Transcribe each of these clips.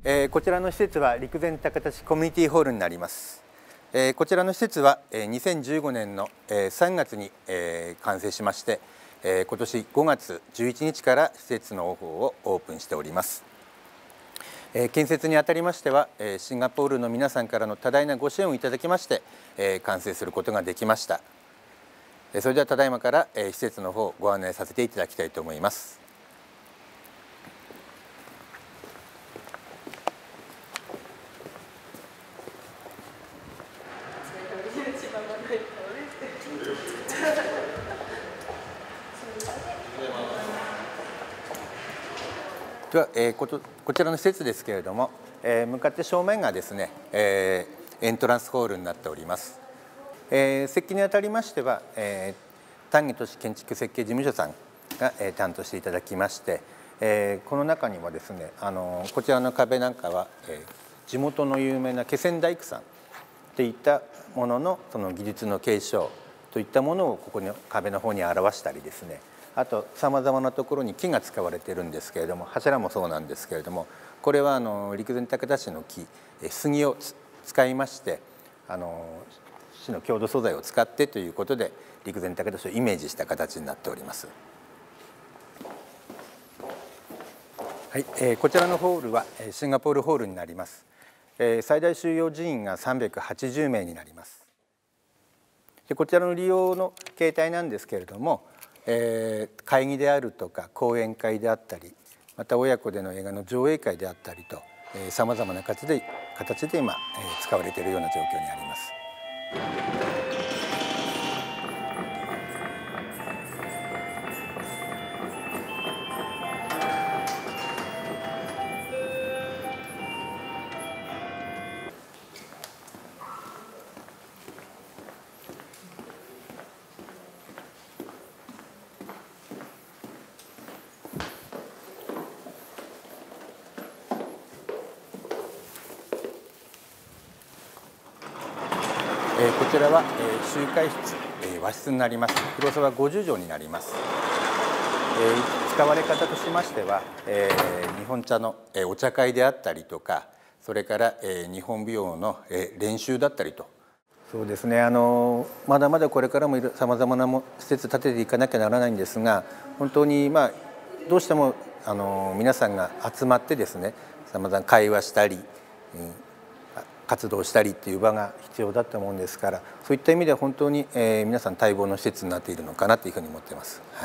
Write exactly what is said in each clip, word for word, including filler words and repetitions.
えー、こちらの施設は陸前高田市コミュニティホールになります。えー、こちらの施設は、えー、にせんじゅうごねんの、えー、さんがつに、えー、完成しまして、えー、今年ごがつじゅういちにちから施設の方をオープンしております。えー、建設にあたりましては、えー、シンガポールの皆さんからの多大なご支援をいただきまして、えー、完成することができました。えー、それではただいまから、えー、施設の方をご案内させていただきたいと思います。では、えー、こ, こちらの施設ですけれども、えー、向かって正面がですね、えー、エントランスホールになっております。えー、設計にあたりましては、えー、丹下都市建築設計事務所さんが、えー、担当していただきまして、えー、この中にはですね、あのこちらの壁なんかは、えー、地元の有名な気仙大工さんといったもののその技術の継承といったものをここの壁の方に表したりですね、あとさまざまなところに木が使われているんですけれども、柱もそうなんですけれども、これはあの陸前高田市の木杉を使いまして、あの市の郷土素材を使ってということで陸前高田市をイメージした形になっております。はい、えー、こちらのホールはシンガポールホールになります。えー、最大収容人員がさんびゃくはちじゅうめいになります。でこちらの利用の形態なんですけれども、えー、会議であるとか講演会であったり、また親子での映画の上映会であったりとさまざまな形で形で今、えー、使われているような状況にあります。こちらは集会室、和室になります。広さはごじゅうじょうになります。使われ方としましては、日本茶のお茶会であったりとか、それから日本舞踊の練習だったりと、そうですね、あのまだまだこれからもさまざまな施設建てていかなきゃならないんですが、本当にまあどうしてもあの皆さんが集まってですね、さまざま会話したり、うん活動したりっていう場が必要だと思うんですから、そういった意味では本当に、えー、皆さん待望の施設になっているのかなというふうに思っています。はい。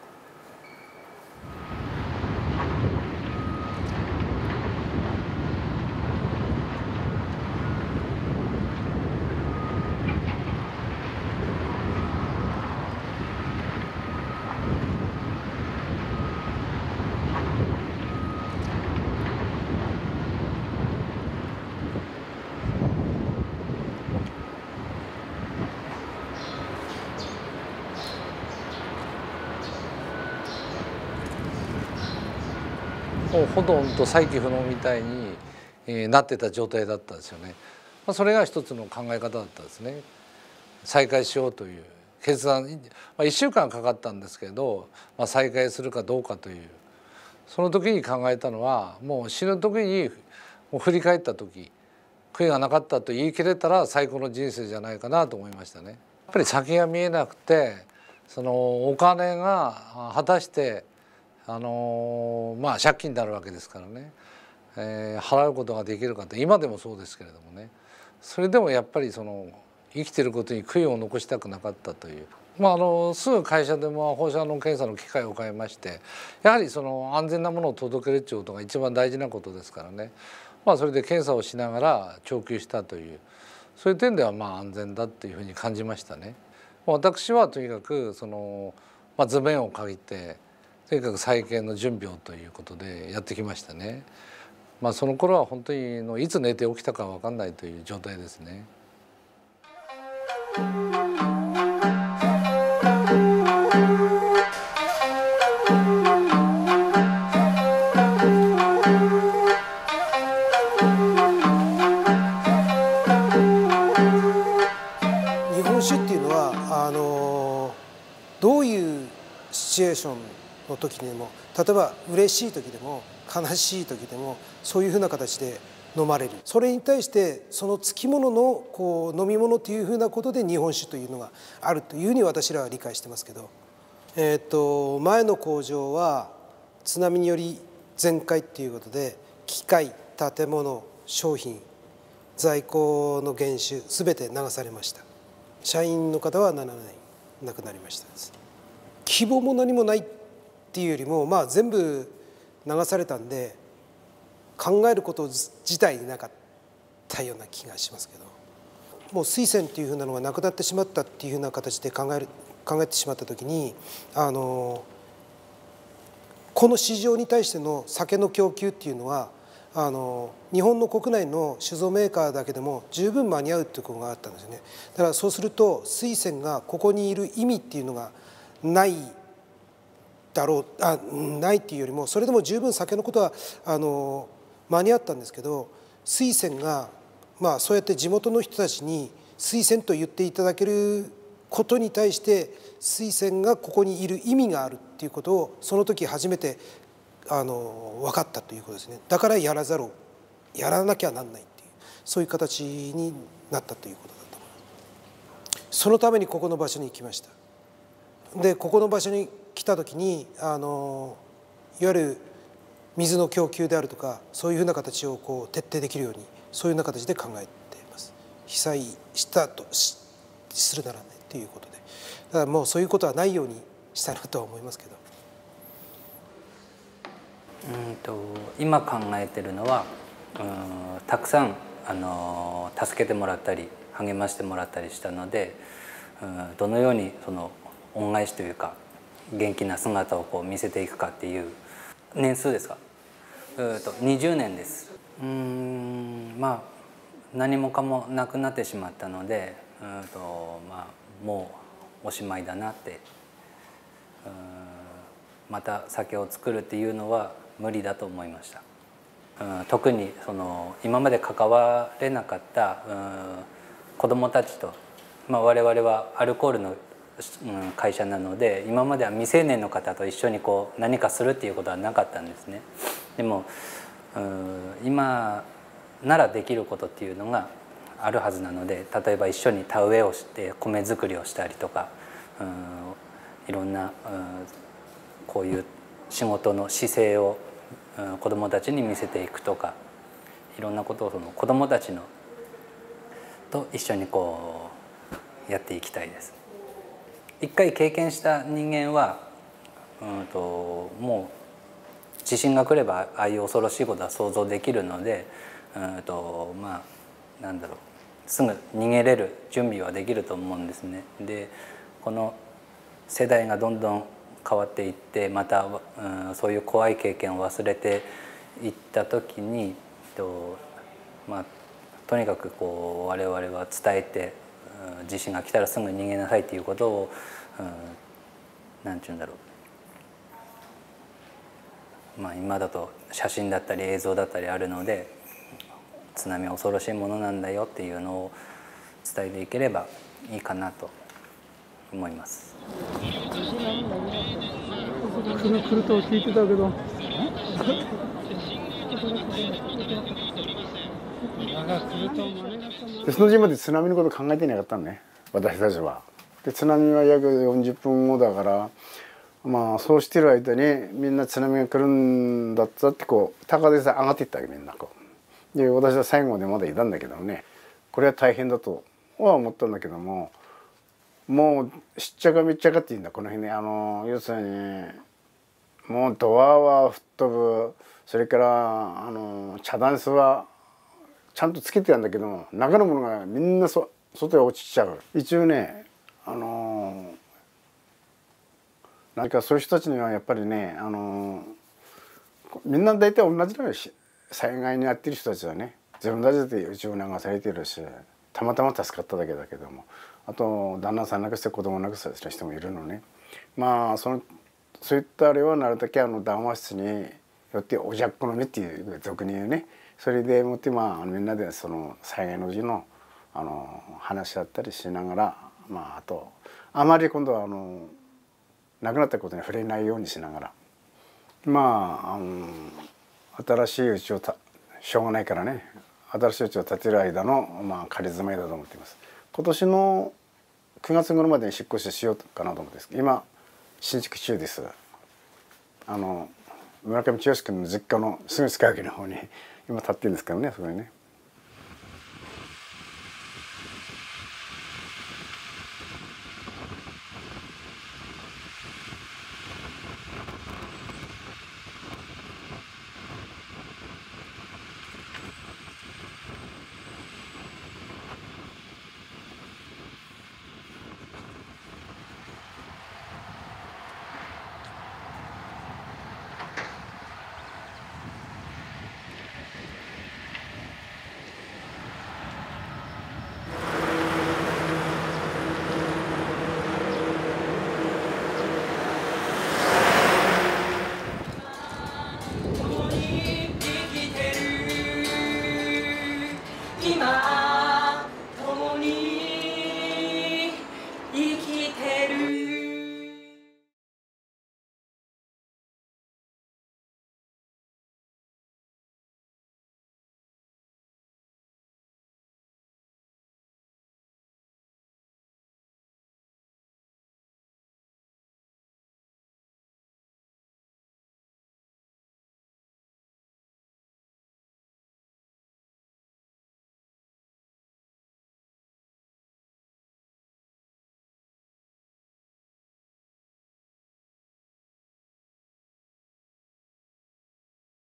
もうほとんど再起不能みたいに、えー、なってた状態だったんですよね。まあ、それが一つの考え方だったんですね。再開しようという決断、まあ、いっしゅうかんかかったんですけど、まあ、再開するかどうかという、その時に考えたのは、もう死ぬ時にもう振り返った時、悔いがなかったと言い切れたら最高の人生じゃないかなと思いましたね。やっぱり先が見えなくて、そのお金が果たしてあのまあ借金になるわけですからね、えー、払うことができるかって今でもそうですけれどもね、それでもやっぱりその生きてることに悔いを残したくなかったという、まあ、あのすぐ会社でも放射能検査の機械を変えまして、やはりその安全なものを届けるっていうことが一番大事なことですからね、まあ、それで検査をしながら徴求したという、そういう点ではまあ安全だっていうふうに感じましたね。私はとにかくその、まあ、図面を描いてとにかく再建の準備をということでやってきましたね。まあ、その頃は本当にのいつ寝て起きたか分かんないという状態ですね。 日本酒っていうのはあのどういうシチュエーションの時にも、例えば嬉しい時でも悲しい時でもそういうふうな形で飲まれる。それに対してそのつきもののこう飲み物というふうなことで日本酒というのがあるというふうに私らは理解してますけど、えー、と前の工場は津波により全壊っていうことで機械、建物、商品、在庫の減収すべて流されました。社員の方はななねん亡くなりました。希望も何もないっていうよりも、まあ、全部流されたんで考えること自体なかったような気がしますけど、もう水仙っていうふうなのがなくなってしまったっていうふうな形で考える考えてしまった時に、あのこの市場に対しての酒の供給っていうのはあの日本の国内の酒造メーカーだけでも十分間に合うっていうことがあったんですよね。だからそうすると水仙がここにいる意味っていうのがないだろうあないっていうよりも、それでも十分酒のことはあの間に合ったんですけど、水仙がまあそうやって地元の人たちに水仙と言っていただけることに対して水仙がここにいる意味があるっていうことをその時初めてあの分かったということですね。だからやらざるをやらなきゃなんないっていう、そういう形になったということだと思います。そのためにここの場所に行きました。でここの場所に来た時にあのいわゆる水の供給であるとかそういうふうな形をこう徹底できるように、そういうような形で考えています。被災したと し, するならねということで、だからもうそういうことはないようにしたいなとは思いますけど。 うんと今考えてるのは、うんたくさんあの助けてもらったり励ましてもらったりしたので、うんどのようにその恩返しというか元気な姿をこう見せていくかっていう年数ですか。うとにじゅうねんです。うーんまあ何もかもなくなってしまったので、うんとまあもうおしまいだなって、うんまた酒を作るっていうのは無理だと思いました。うん特にその今まで関われなかったうん子どもたちと、まあ、我々はアルコールの会社なので今までは未成年の方と一緒にこう何かするっていうことはなかったんですね。でもうん今ならできることっていうのがあるはずなので、例えば一緒に田植えをして米作りをしたりとか、うんいろんなうんこういう仕事の姿勢をうん子どもたちに見せていくとか、いろんなことをその子どもたちのと一緒にこうやっていきたいです。一回経験した人間は、うんともう地震が来ればああいう恐ろしいことは想像できるので、うんとまあなんだろうすぐ逃げれる準備はできると思うんですね。でこの世代がどんどん変わっていってまた、うん、そういう怖い経験を忘れていった時にと、まあ、とにかくこう我々は伝えて、うん、地震が来たらすぐ逃げなさいということを、うん、なんて言うんだろう、まあ、今だと写真だったり映像だったりあるので津波は恐ろしいものなんだよっていうのを伝えていければいいかなと思います。 来る来ると聞いてたけどでその時まで津波のこと考えてなかったのね私たちは。で津波は約よんじゅっぷんごだから、まあそうしてる間にみんな津波が来るんだったってこう高台さ上がっていったわけみんなこう。で私は最後までまだいたんだけどね、これは大変だとは思ったんだけども、もうしっちゃかめっちゃかっていうんだこの辺ね。あの要するにもうドアは吹っ飛ぶ、それからあの茶ダンスはちゃんとつけてたんだけど中のものがみんなそ外へ落ちちゃう。一応ねあの何かそういう人たちにはやっぱりねあのみんな大体同じだよし災害に遭ってる人たちはね自分たちでうちを流されてるし、たまたま助かっただけだけども、あと旦那さん亡くして子供亡くした人もいるのね。まあそのそういったあれはなるだけあの談話室によっておじゃっこの目っていう俗に言うね、それでもってまあみんなでその災害の時のあの話し合ったりしながら、まああとあまり今度はあの亡くなったことに触れないようにしながら、まああの新しい家をたしょうがないからね、新しい家を建てる間の、まあ、仮住まいだと思っています。今年のくがつ頃までに引っ越ししようかなと思ってます。今新築中です。あの村上剛君の実家のすぐ近くの方に今建ってるんですけどね、それね。